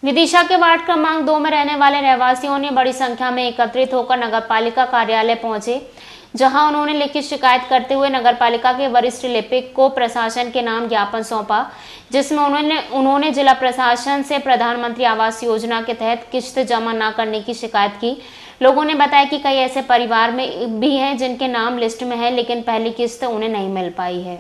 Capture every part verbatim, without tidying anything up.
विदिशा के वार्ड क्रमांक दो में रहने वाले रहवासियों ने बड़ी संख्या में एकत्रित होकर नगरपालिका कार्यालय पहुंचे, जहां उन्होंने लिखित शिकायत करते हुए नगरपालिका के वरिष्ठ लिपिक को प्रशासन के नाम ज्ञापन सौंपा, जिसमें उन्होंने उन्होंने जिला प्रशासन से प्रधानमंत्री आवास योजना के तहत किस्त जमा न करने की शिकायत की। लोगों ने बताया कि कई ऐसे परिवार में भी हैं जिनके नाम लिस्ट में है, लेकिन पहली किस्त उन्हें नहीं मिल पाई है।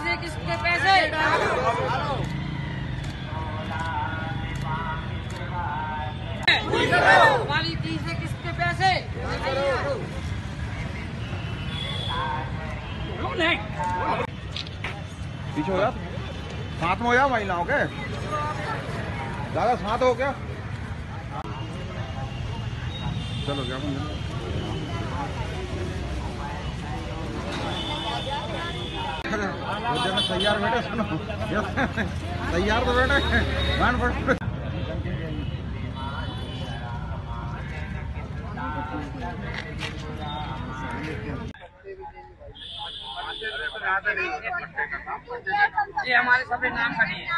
वाली तीसरे किसके पैसे पीछे हो गया, साथ में हो गया महिलाओं के ज्यादा साथ हो गया। चलो क्या तैयार बेटे, सुनो तैयार तो बेटे ये हमारे सभी नाम का नहीं है।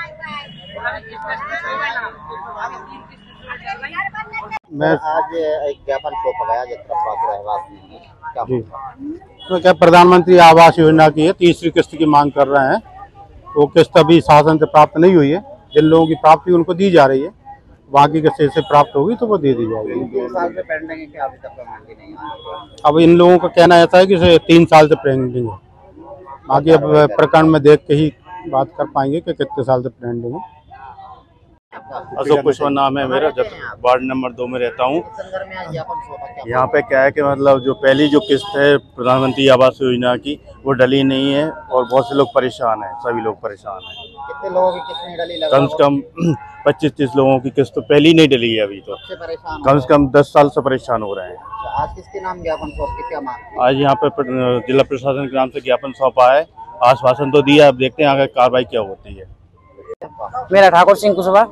मैं आज एक ज्ञापन सौंपा गया जितना जी तो क्या प्रधानमंत्री आवास योजना की है तीसरी किस्त की मांग कर रहे हैं। वो किस्त अभी शासन से प्राप्त नहीं हुई है। जिन लोगों की प्राप्ति उनको दी जा रही है, बाकी किस्त से प्राप्त होगी तो वो दे दी जाएगी। तीन साल से पेंडिंग है कि अभी तक मांगी नहीं है। अब इन लोगों का कहना ऐसा है कि तीन साल से पेंडिंग है। बाकी अब प्रकरण में देख के ही बात कर पाएंगे कि कितने साल से पेंडिंग है। अशोक कुशवाहा नाम है मेरा, जब वार्ड नंबर दो में रहता हूँ। यहाँ पे क्या है कि मतलब जो पहली जो किस्त है प्रधानमंत्री आवास योजना की वो डली नहीं है और बहुत से लोग परेशान हैं, सभी लोग परेशान हैं। कितने लोगों की किस्त नहीं डली? कम से कम पच्चीस तीस लोगों की किस्त तो पहली नहीं डली है अभी तो। कम से कम दस साल से परेशान हो रहे हैं। आज किसके नाम ज्ञापन सौंप के क्या मांग? आज यहाँ पे जिला प्रशासन के नाम से ज्ञापन सौंपा है। आश्वासन तो दिया, अब देखते हैं आगे कार्रवाई क्या होती है। मेरा ठाकुर सिंह कुशवाहा।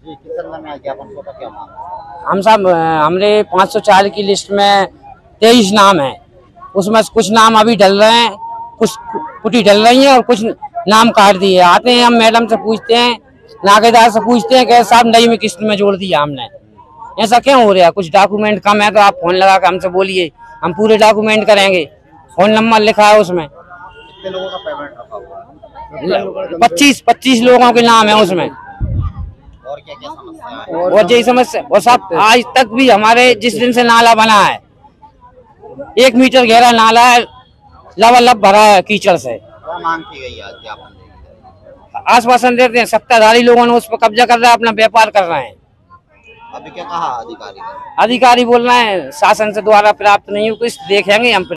हम सब हमने पाँच सौ चार की लिस्ट में तेईस नाम है, उसमें कुछ नाम अभी डल रहे हैं, कुछ कुटी डल रही है और कुछ नाम काट दिए। आते हैं हम मैडम से पूछते हैं, नाकेदार से पूछते हैं कि साहब नई में किस्त में जोड़ दिया हमने, ऐसा क्यों हो रहा है? कुछ डॉक्यूमेंट कम है तो आप फोन लगा कर हमसे बोलिए, हम पूरे डॉक्यूमेंट करेंगे। फोन नंबर लिखा है उसमें। कितने लोगों का पेमेंट रखा हुआ? पच्चीस पच्चीस लोगों के नाम है उसमें। और क्या क्या समस्या है? और यही समस्या और सब आज तक भी हमारे जिस दिन से नाला बना है, एक मीटर गहरा नाला है, लबालब भरा है कीचड़ से। क्या मांग की गई आज ज्ञापन? आश्वासन देते हैं, सत्ताधारी लोगों ने उस पर कब्जा कर रहा है, अपना व्यापार कर रहे हैं। अभी क्या कहा अधिकारी? अधिकारी बोल रहे हैं शासन से द्वारा प्राप्त नहीं हो, कुछ देखेंगे हम।